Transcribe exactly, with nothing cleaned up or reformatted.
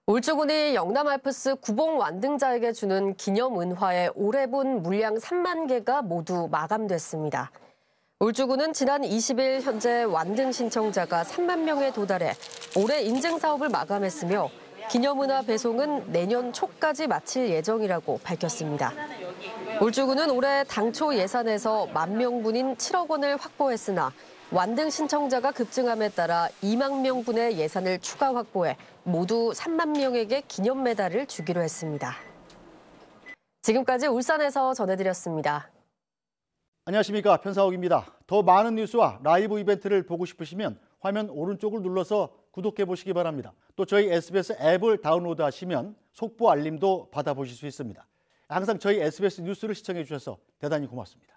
울주군이 영남 알프스 구봉 완등자에게 주는 기념 은화의 올해 분 물량 삼만 개가 모두 마감됐습니다. 울주군은 지난 이십 일 현재 완등 신청자가 삼만 명에 도달해 올해 인증 사업을 마감했으며 기념 은화 배송은 내년 초까지 마칠 예정이라고 밝혔습니다. 울주군은 올해 당초 예산에서 만 명분인 칠억 원을 확보했으나 완등 신청자가 급증함에 따라 이만 명분의 예산을 추가 확보해 모두 삼만 명에게 기념 메달을 주기로 했습니다. 지금까지 울산에서 전해드렸습니다. 안녕하십니까, 편사옥입니다. 더 많은 뉴스와 라이브 이벤트를 보고 싶으시면 화면 오른쪽을 눌러서 구독해 보시기 바랍니다. 또 저희 에스비에스 앱을 다운로드하시면 속보 알림도 받아보실 수 있습니다. 항상 저희 에스비에스 뉴스를 시청해 주셔서 대단히 고맙습니다.